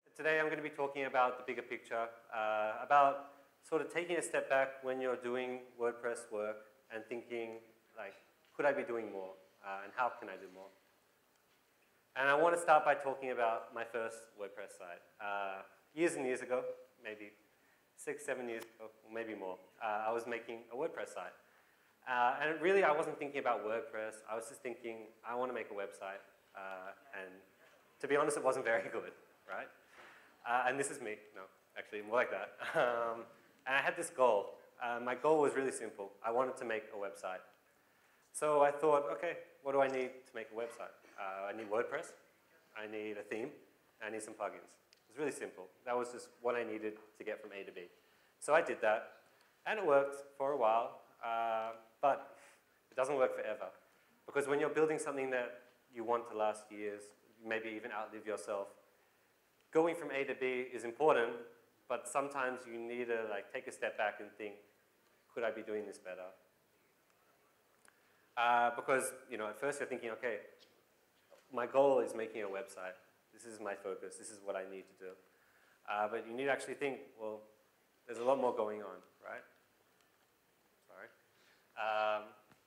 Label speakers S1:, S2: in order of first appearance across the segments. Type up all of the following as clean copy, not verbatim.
S1: Today I'm going to be talking about the bigger picture, about sort of taking a step back when you're doing WordPress work and thinking, like, could I be doing more? And how can I do more? And I want to start by talking about my first WordPress site. Years and years ago, maybe 6, 7 years ago, or maybe more, I was making a WordPress site. And really, I wasn't thinking about WordPress. I was just thinking, I want to make a website. And to be honest, it wasn't very good, right? And this is me. No, actually, more like that. And I had this goal. My goal was really simple. I wanted to make a website. So I thought, okay, what do I need to make a website? I need WordPress. I need a theme. I need some plugins. It's really simple. That was just what I needed to get from A to B. So I did that. And it worked for a while. But it doesn't work forever. Because when you're building something that you want to last years, maybe even outlive yourself, going from A to B is important, but sometimes you need to take a step back and think, could I be doing this better? Because at first you're thinking, okay, my goal is making a website. This is my focus. This is what I need to do. But you need to actually think, well, there's a lot more going on, right? Sorry.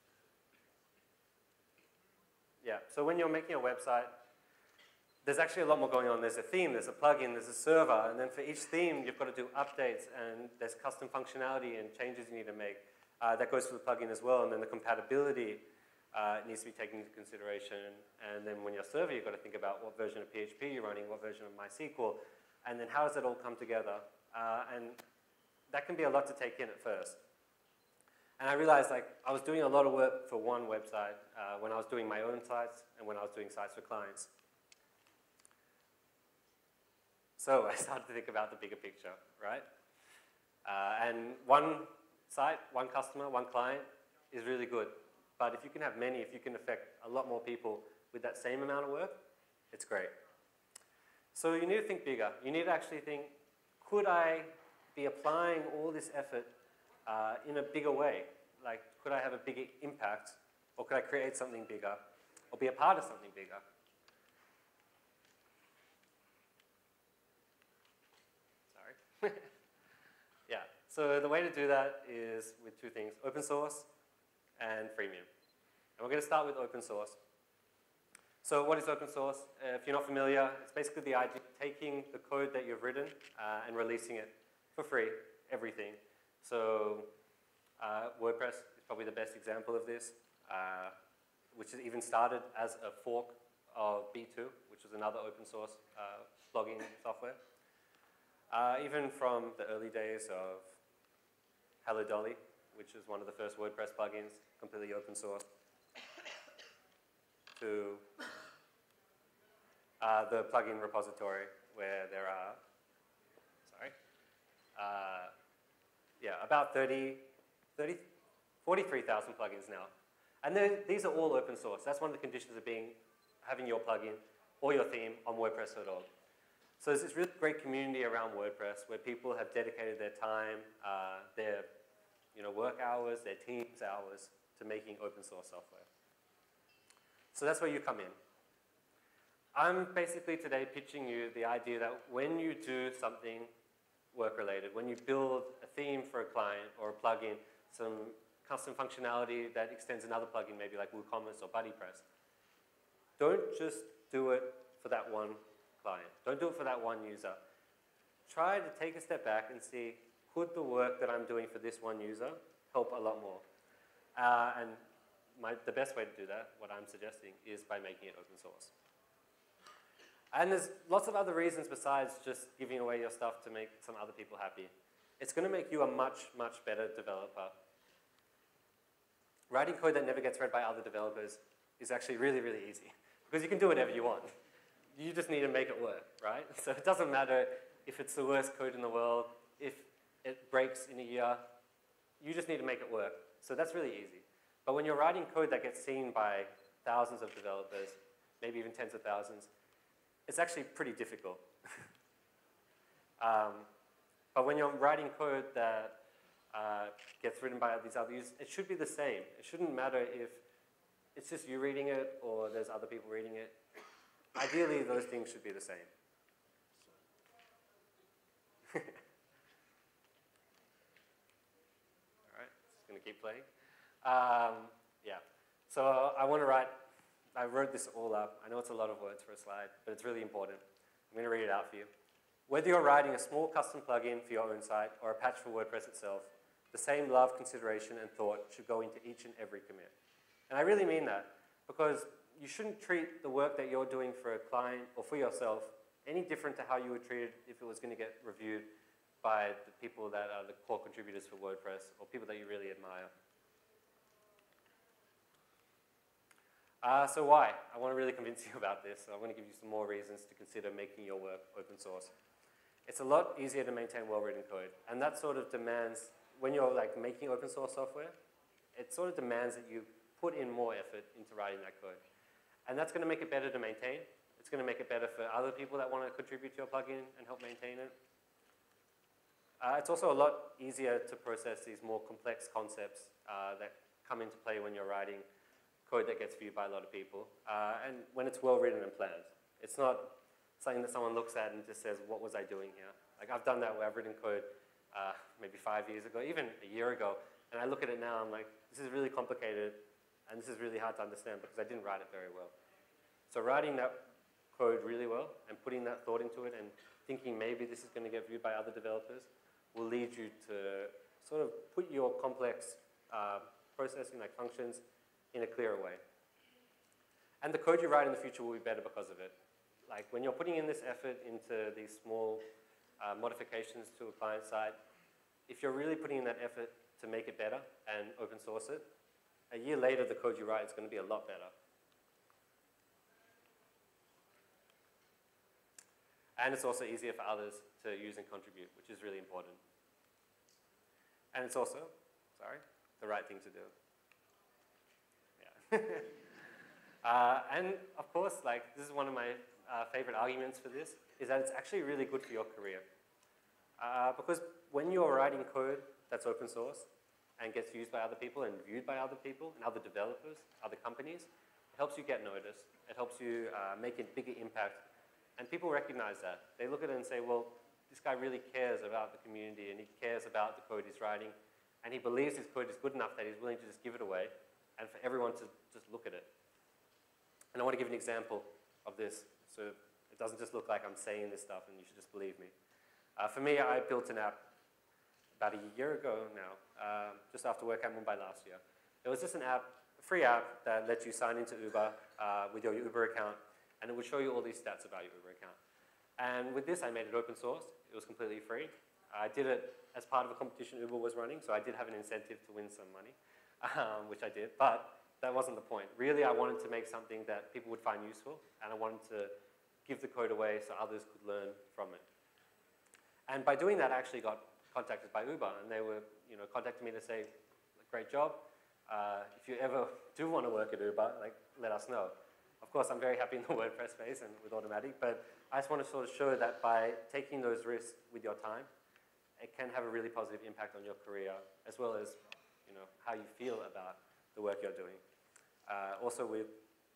S1: Yeah, so when you're making a website, there's actually a lot more going on. There's a theme, there's a plugin, there's a server, and then for each theme, you've got to do updates, and there's custom functionality and changes you need to make. That goes for the plugin as well, and then the compatibility needs to be taken into consideration. And then when you're a server, you've got to think about what version of PHP you're running, what version of MySQL, and then how does it all come together? And that can be a lot to take in at first. And I realized I was doing a lot of work for one website when I was doing my own sites and when I was doing sites for clients. So I started to think about the bigger picture, right? And one site, one customer, one client is really good. But if you can have many, if you can affect a lot more people with that same amount of work, it's great. So you need to think bigger. You need to actually think, could I be applying all this effort in a bigger way? Could I have a bigger impact? Or could I create something bigger? Or be a part of something bigger? Yeah, so the way to do that is with two things, open source and freemium. And we're going to start with open source. So what is open source? If you're not familiar, it's basically the idea of taking the code that you've written and releasing it for free, everything. So WordPress is probably the best example of this, which has even started as a fork of B2, which was another open source blogging software. Even from the early days of Hello Dolly, which is one of the first WordPress plugins, completely open source, to the plugin repository where there are, about 43,000 plugins now. And these are all open source. That's one of the conditions of having your plugin or your theme on WordPress.org. So there's this really great community around WordPress where people have dedicated their time, their work hours, their team's hours to making open source software. So that's where you come in. I'm basically today pitching you the idea that when you do something work-related, when you build a theme for a client or a plugin, some custom functionality that extends another plugin, maybe like WooCommerce or BuddyPress, don't just do it for that one client. Don't do it for that one user. Try to take a step back and see, could the work that I'm doing for this one user help a lot more? And the best way to do that, what I'm suggesting, is by making it open source. And there's lots of other reasons besides just giving away your stuff to make some other people happy. It's going to make you a much, much better developer. Writing code that never gets read by other developers is actually really, really easy, because you can do whatever you want. You just need to make it work, right? So it doesn't matter if it's the worst code in the world, if it breaks in a year, you just need to make it work. So that's really easy. But when you're writing code that gets seen by thousands of developers, maybe even tens of thousands, it's actually pretty difficult. But when you're writing code that gets written by these other users, it should be the same. It shouldn't matter if it's just you reading it or there's other people reading it. Ideally, those things should be the same. All right, just going to keep playing. Yeah, so I want to write, I wrote this all up. I know it's a lot of words for a slide, but it's really important. I'm going to read it out for you. Whether you're writing a small custom plugin for your own site or a patch for WordPress itself, the same love, consideration, and thought should go into each and every commit. And I really mean that, because you shouldn't treat the work that you're doing for a client or for yourself any different to how you would treat it if it was going to get reviewed by the people that are the core contributors for WordPress or people that you really admire. So why? I want to really convince you about this. So I'm going to give you some more reasons to consider making your work open source. It's a lot easier to maintain well-written code, and that sort of demands, when you're like making open source software, it sort of demands that you put in more effort into writing that code. And that's going to make it better to maintain. It's going to make it better for other people that want to contribute to your plugin and help maintain it. It's also a lot easier to process these more complex concepts that come into play when you're writing code that gets viewed by a lot of people, and when it's well written and planned. It's not something that someone looks at and just says, what was I doing here? Like I've done that where I've written code maybe 5 years ago, even a year ago, and I look at it now, I'm like, this is really complicated, and this is really hard to understand because I didn't write it very well. So writing that code really well and putting that thought into it and thinking maybe this is going to get viewed by other developers will lead you to sort of put your complex processing, like functions, in a clearer way. And the code you write in the future will be better because of it. Like when you're putting in this effort into these small modifications to a client side, if you're really putting in that effort to make it better and open source it, a year later the code you write is going to be a lot better. And it's also easier for others to use and contribute, which is really important. And it's also, the right thing to do. And of course, like this is one of my favorite arguments for this, is that it's actually really good for your career. Because when you're writing code that's open source and gets used by other people and viewed by other people and other developers, other companies, it helps you get noticed. It helps you make a bigger impact. And people recognize that. They look at it and say, well, this guy really cares about the community and he cares about the code he's writing and he believes his code is good enough that he's willing to just give it away and for everyone to just look at it. And I want to give an example of this so it doesn't just look like I'm saying this stuff and you should just believe me. For me, I built an app about a year ago now, just after work at Mumbai last year. It was just an app, a free app that lets you sign into Uber with your Uber account, and it would show you all these stats about your Uber account. And with this, I made it open source. It was completely free. I did it as part of a competition Uber was running, so I did have an incentive to win some money, which I did, but that wasn't the point. Really, I wanted to make something that people would find useful, and I wanted to give the code away so others could learn from it. And by doing that, I actually got contacted by Uber, and they were, contacting me to say, great job. If you ever do want to work at Uber, let us know. Of course, I'm very happy in the WordPress space and with Automatic, but I just want to sort of show that by taking those risks with your time, it can have a really positive impact on your career, as well as, how you feel about the work you're doing. Also with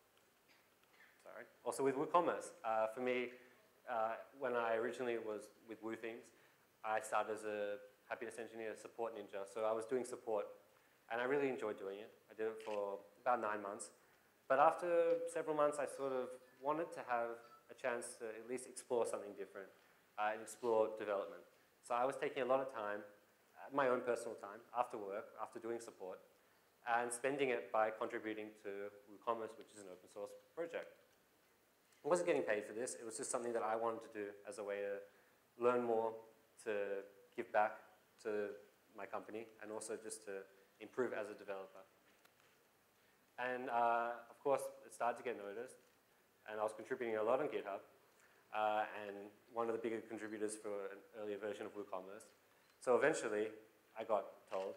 S1: WooCommerce. For me, when I originally was with WooThings, I started as a happiness engineer, support ninja. So I was doing support, and I really enjoyed doing it. I did it for about 9 months. But after several months, I sort of wanted to have a chance to at least explore something different and explore development. So I was taking a lot of time, my own personal time, after work, after doing support, and spending it by contributing to WooCommerce, which is an open source project. I wasn't getting paid for this. It was just something that I wanted to do as a way to learn more, to give back to my company, and also just to improve as a developer. And of course, it started to get noticed, and I was contributing a lot on GitHub, and one of the bigger contributors for an earlier version of WooCommerce. So eventually, I got told,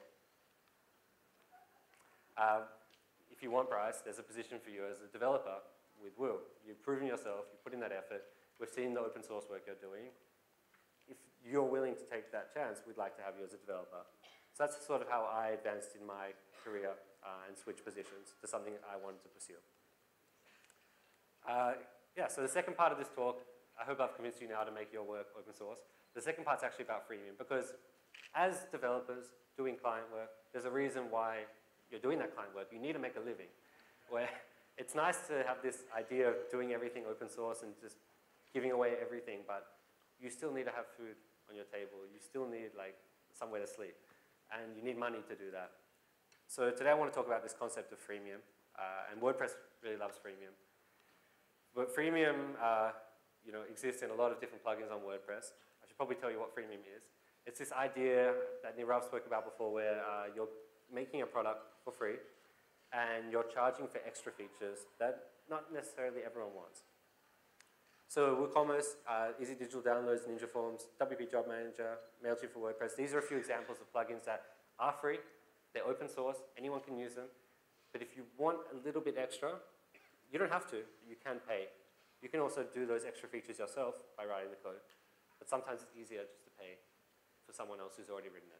S1: if you want, Bryce, there's a position for you as a developer with Woo. You've proven yourself, you put in that effort, we've seen the open source work you're doing. If you're willing to take that chance, we'd like to have you as a developer. So that's sort of how I advanced in my career and switched positions to something I wanted to pursue. So the second part of this talk I hope I've convinced you now to make your work open source. The second part's actually about freemium, because as developers doing client work, there's a reason why you're doing that client work. You need to make a living. Where it's nice to have this idea of doing everything open source and just giving away everything, but you still need to have food on your table. You still need like somewhere to sleep, and you need money to do that. So today I want to talk about this concept of freemium, and WordPress really loves freemium. But freemium exists in a lot of different plugins on WordPress. I should probably tell you what freemium is. It's this idea that Nirav spoke about before where you're making a product for free and you're charging for extra features that not necessarily everyone wants. So WooCommerce, Easy Digital Downloads, Ninja Forms, WP Job Manager, MailChimp for WordPress, these are a few examples of plugins that are free. They're open source, anyone can use them. But if you want a little bit extra, you don't have to, you can pay. You can also do those extra features yourself by writing the code. But sometimes it's easier just to pay for someone else who's already written it.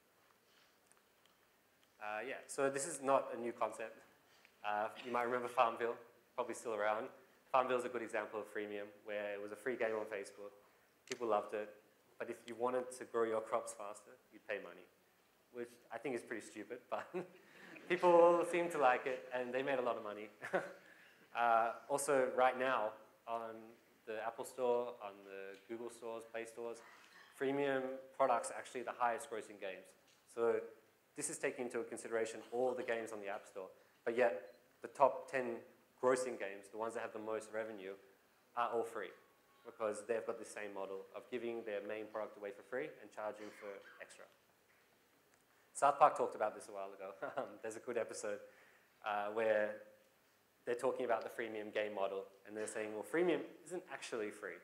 S1: So this is not a new concept. You might remember Farmville, probably still around. Farmville is a good example of freemium, where it was a free game on Facebook. People loved it. But if you wanted to grow your crops faster, you'd pay money, which I think is pretty stupid, but people seem to like it, and they made a lot of money. Also, right now, on the Apple Store, on the Google stores, Play stores, freemium products are actually the highest grossing games. So this is taking into consideration all the games on the App Store, but yet the top 10 grossing games, the ones that have the most revenue, are all free because they've got the same model of giving their main product away for free and charging for extra. South Park talked about this a while ago. There's a good episode where they're talking about the freemium game model, and they're saying, well, freemium isn't actually free.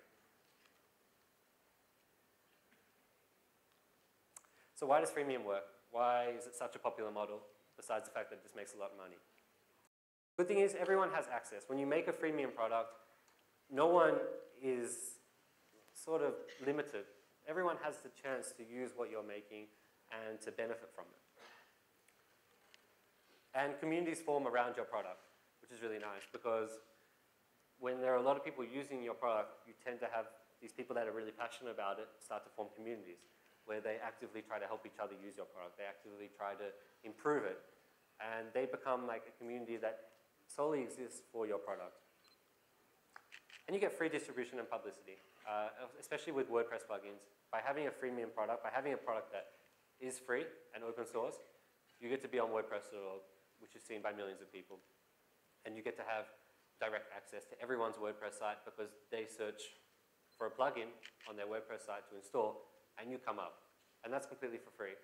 S1: So why does freemium work? Why is it such a popular model, besides the fact that it just makes a lot of money? Good thing is everyone has access. When you make a freemium product, no one is sort of limited. Everyone has the chance to use what you're making and to benefit from it. And communities form around your product, which is really nice, because when there are a lot of people using your product, you tend to have these people that are really passionate about it start to form communities where they actively try to help each other use your product. They actively try to improve it. And they become like a community that solely exists for your product. And you get free distribution and publicity, especially with WordPress plugins. By having a freemium product, by having a product that is free and open source, you get to be on WordPress.org, which is seen by millions of people. And you get to have direct access to everyone's WordPress site because they search for a plugin on their WordPress site to install, and you come up. And that's completely for free.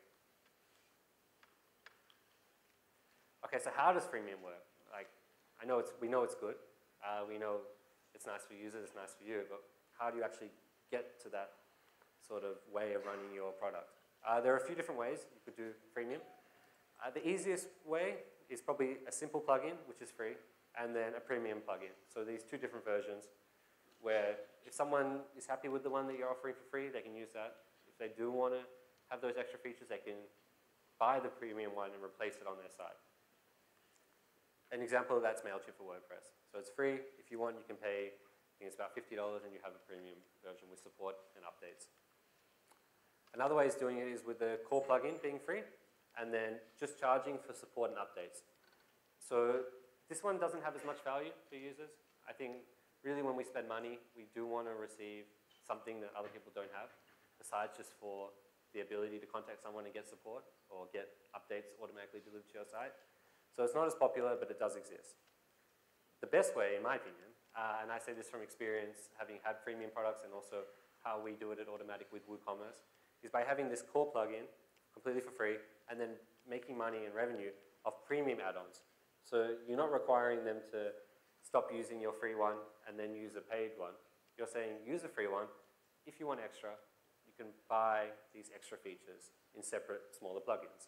S1: Okay, so how does freemium work? Like, we know it's good. We know it's nice for users, it's nice for you, but how do you actually get to that sort of way of running your product? There are a few different ways you could do freemium. The easiest way is probably a simple plugin, which is free, and then a premium plugin. So these two different versions where if someone is happy with the one that you're offering for free, they can use that. If they do want to have those extra features, they can buy the premium one and replace it on their site. An example of that's MailChimp for WordPress. So it's free. If you want, you can pay, I think it's about $50, and you have a premium version with support and updates. Another way of doing it is with the core plugin being free, and then just charging for support and updates. So this one doesn't have as much value for users. I think really when we spend money, we do want to receive something that other people don't have, besides just for the ability to contact someone and get support or get updates automatically delivered to your site. So it's not as popular, but it does exist. The best way, in my opinion, and I say this from experience, having had freemium products and also how we do it at Automatic with WooCommerce, is by having this core plugin completely for free and then making money and revenue of premium add-ons. So you're not requiring them to stop using your free one and then use a paid one. You're saying use a free one. If you want extra, you can buy these extra features in separate, smaller plugins.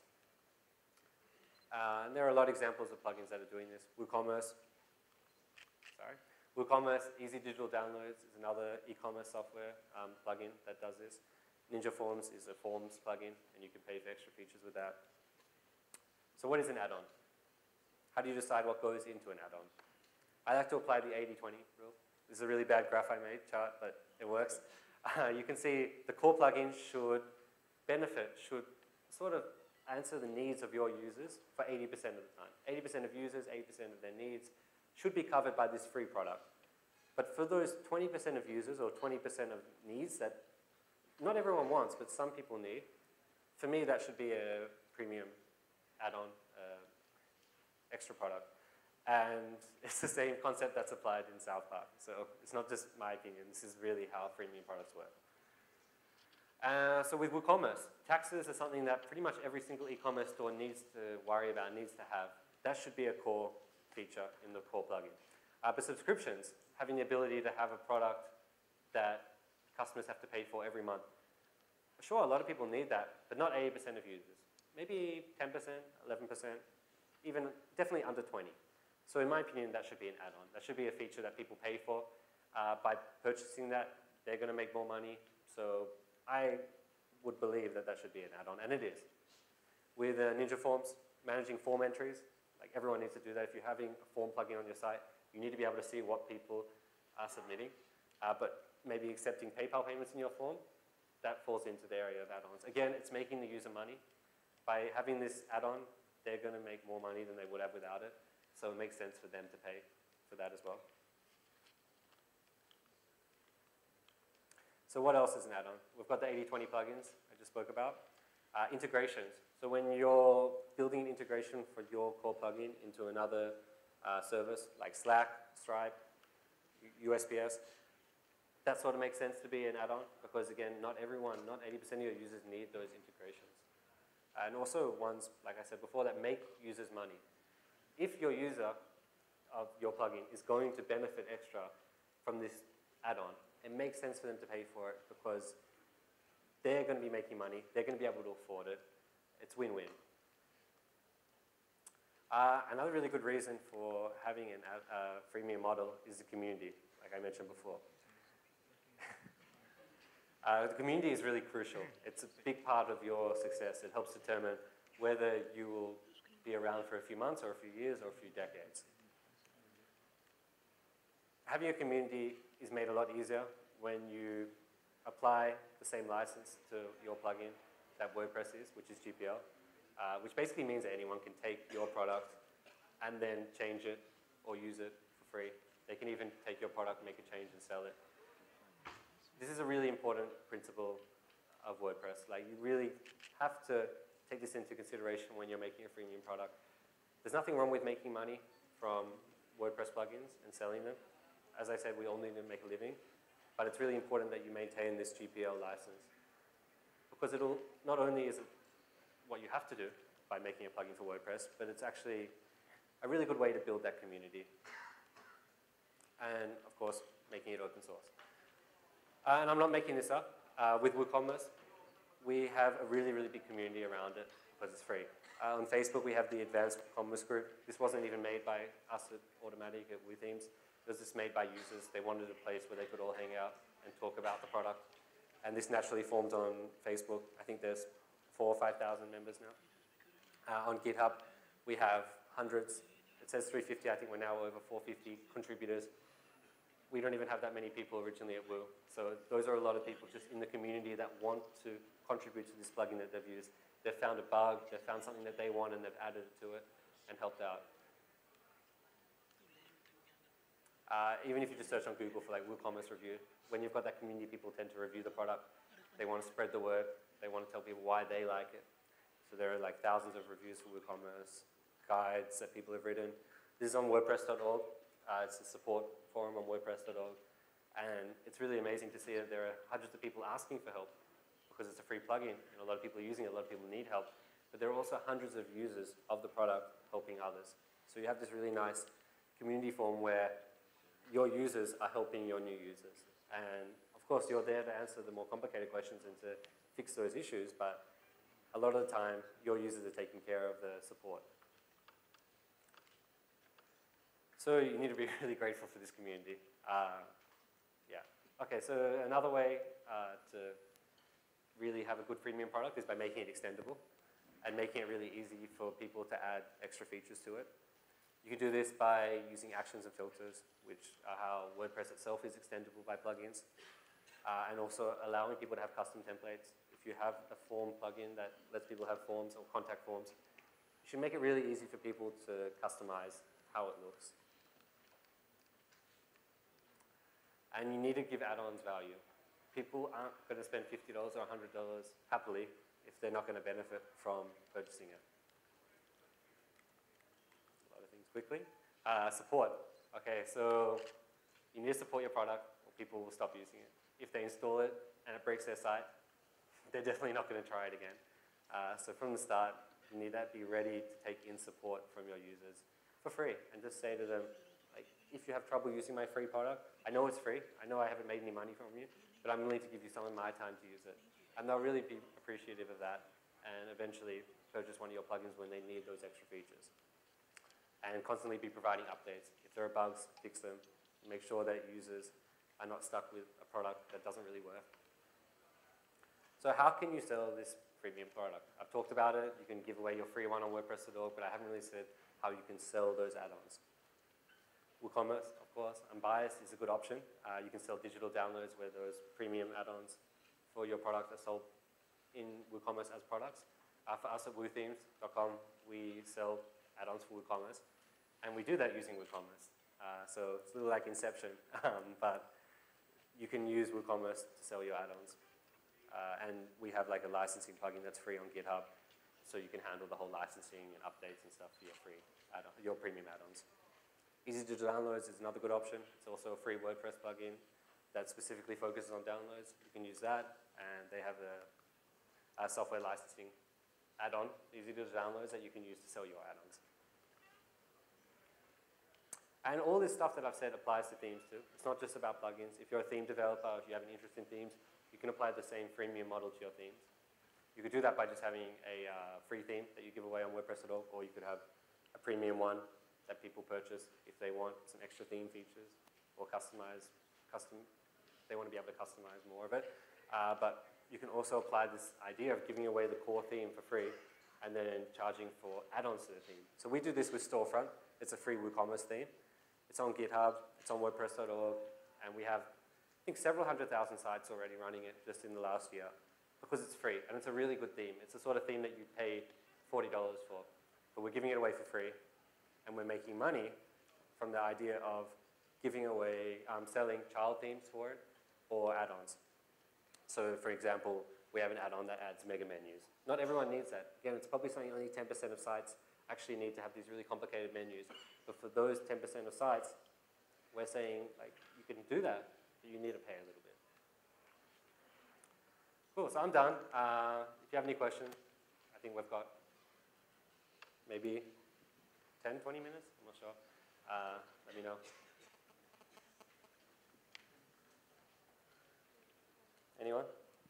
S1: And there are a lot of examples of plugins that are doing this. WooCommerce, Easy Digital Downloads is another e-commerce software plugin that does this. Ninja Forms is a forms plugin, and you can pay for extra features with that. So what is an add-on? How do you decide what goes into an add-on? I like to apply the 80-20 rule. This is a really bad graph I made chart, but it works. You can see the core plugin should sort of answer the needs of your users for 80% of the time. 80% of users, 80% of their needs should be covered by this free product. But for those 20% of users or 20% of needs that not everyone wants, but some people need, for me that should be a premium add-on extra product. And it's the same concept that's applied in South Park. So it's not just my opinion, this is really how freemium products work. So with WooCommerce, taxes are something that pretty much every single e-commerce store needs to worry about, needs to have. That should be a core feature in the core plugin. But subscriptions, having the ability to have a product that customers have to pay for every month. Sure, a lot of people need that, but not 80% of users. Maybe 10%, 11%, even definitely under 20. So in my opinion, that should be an add-on. That should be a feature that people pay for. By purchasing that, they're going to make more money. So I would believe that that should be an add-on, and it is. With Ninja Forms, managing form entries, like everyone needs to do that. If you're having a form plugin on your site, you need to be able to see what people are submitting. But maybe accepting PayPal payments in your form, that falls into the area of add-ons. Again, it's making the user money. By having this add-on, they're going to make more money than they would have without it. So it makes sense for them to pay for that as well. So what else is an add-on? We've got the 80/20 plugins I just spoke about. Integrations. So when you're building an integration for your core plugin into another service like Slack, Stripe, USPS, that sort of makes sense to be an add-on because again, not 80% of your users need those integrations. And also ones, like I said before, that make users money. If your user of your plugin is going to benefit extra from this add-on, it makes sense for them to pay for it because they're going to be making money, they're going to be able to afford it. It's win-win. Another really good reason for having a freemium model is the community, like I mentioned before. The community is really crucial. It's a big part of your success. It helps determine whether you will be around for a few months or a few years or a few decades. Having a community is made a lot easier when you apply the same license to your plugin that WordPress is, which is GPL, which basically means that anyone can take your product and then change it or use it for free. They can even take your product, make a change and sell it. This is a really important principle of WordPress. Like you really have to take this into consideration when you're making a freemium product. There's nothing wrong with making money from WordPress plugins and selling them. As I said, we all need to make a living, but it's really important that you maintain this GPL license because it'll, not only is it what you have to do by making a plugin for WordPress, but it's actually a really good way to build that community. And of course, making it open source. And I'm not making this up. With WooCommerce, we have a really, really big community around it because it's free. On Facebook, we have the Advanced Commerce group. This wasn't even made by us at Automatic at WooThemes. It was just made by users. They wanted a place where they could all hang out and talk about the product. And this naturally formed on Facebook. I think there's 4,000 or 5,000 members now. On GitHub, we have hundreds. It says 350. I think we're now over 450 contributors. We don't even have that many people originally at Woo. So those are a lot of people just in the community that want to contribute to this plugin that they've used. They've found a bug, they've found something that they want, and they've added it to it and helped out. Even if you just search on Google for like WooCommerce review, when you've got that community, people tend to review the product. They want to spread the word. They want to tell people why they like it. So there are like thousands of reviews for WooCommerce, guides that people have written. This is on WordPress.org. It's a support forum on WordPress.org. And it's really amazing to see that there are hundreds of people asking for help because it's a free plugin and a lot of people are using it, a lot of people need help. But there are also hundreds of users of the product helping others. So you have this really nice community forum where your users are helping your new users. And of course, you're there to answer the more complicated questions and to fix those issues, but a lot of the time, your users are taking care of the support. So you need to be really grateful for this community. Yeah. Okay, so another way to really have a good freemium product is by making it extendable and making it really easy for people to add extra features to it. You can do this by using actions and filters, which are how WordPress itself is extendable by plugins, and also allowing people to have custom templates. If you have a form plugin that lets people have forms or contact forms, you should make it really easy for people to customize how it looks. And you need to give add-ons value. People aren't going to spend $50 or $100 happily if they're not going to benefit from purchasing it. A lot of things quickly. Support. Okay, so you need to support your product or people will stop using it. If they install it and it breaks their site, they're definitely not going to try it again. So from the start, you need to be ready to take in support from your users for free and just say to them, like, if you have trouble using my free product, I know it's free, I know I haven't made any money from you, but I'm willing to give you some of my time to use it. And they'll really be appreciative of that and eventually purchase one of your plugins when they need those extra features. And constantly be providing updates. If there are bugs, fix them. Make sure that users are not stuck with a product that doesn't really work. So how can you sell this premium product? I've talked about it. You can give away your free one on WordPress.org, but I haven't really said how you can sell those add-ons. WooCommerce, of course, unbiased is a good option. You can sell digital downloads where those premium add-ons for your product are sold in WooCommerce as products. For us at WooThemes.com, we sell add-ons for WooCommerce, and we do that using WooCommerce. So it's a little like Inception, but you can use WooCommerce to sell your add-ons. And we have like a licensing plugin that's free on GitHub, so you can handle the whole licensing and updates and stuff for your premium add-ons. Easy to downloads is another good option. It's also a free WordPress plugin that specifically focuses on downloads. You can use that, and they have a software licensing add-on, easy to download, that you can use to sell your add-ons. And all this stuff that I've said applies to themes too. It's not just about plugins. If you're a theme developer, if you have an interest in themes, you can apply the same freemium model to your themes. You could do that by just having a free theme that you give away on WordPress.org, or you could have a premium one that people purchase if they want some extra theme features or they want to be able to customize more of it. But you can also apply this idea of giving away the core theme for free and then charging for add-ons to the theme. So we do this with Storefront. It's a free WooCommerce theme. It's on GitHub, it's on WordPress.org, and we have, I think, several 100,000 sites already running it just in the last year because it's free, and it's a really good theme. It's the sort of theme that you pay $40 for, but we're giving it away for free, and we're making money from the idea of giving away, selling child themes for it or add-ons. So, for example, we have an add-on that adds mega menus. Not everyone needs that. Again, it's probably something only 10% of sites actually need to have these really complicated menus. But for those 10% of sites, we're saying, like, you can do that, but you need to pay a little bit. Cool, so I'm done. If you have any questions, I think we've got maybe 10, 20 minutes, I'm not sure. Let me know. Anyone?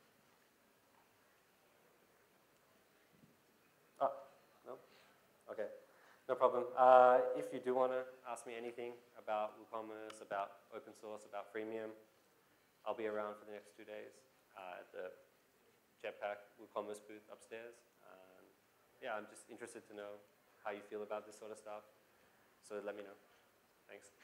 S1: Oh, no? Okay, no problem. If you do want to ask me anything about WooCommerce, about open source, about freemium, I'll be around for the next 2 days at the Jetpack WooCommerce booth upstairs. Yeah, I'm just interested to know how you feel about this sort of stuff. So let me know. Thanks.